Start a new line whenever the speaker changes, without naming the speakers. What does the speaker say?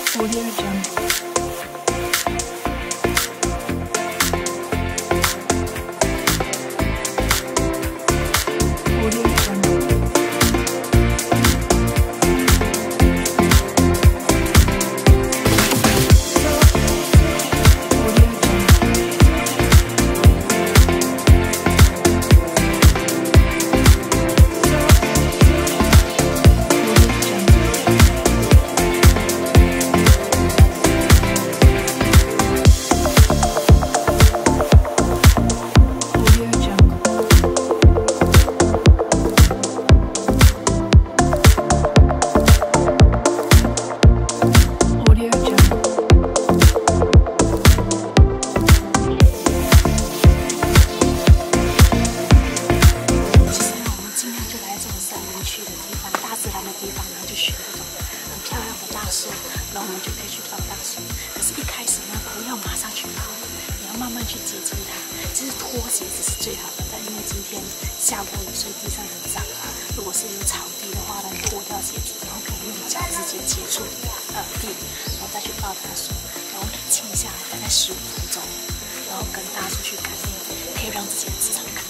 Audio Jungle. Audio Jungle.然后我们就可以去抱大树。可是，一开始呢，不要马上去抱，你要慢慢去接近它。其实脱鞋子是最好的，但因为今天下过雨，所以地上很脏啊。如果是有草地的话呢，脱掉鞋子，然后可以用脚直接接触地，然后再去抱大树，然后静下来大概15分钟，然后跟大树去感应，可以让自己的磁场更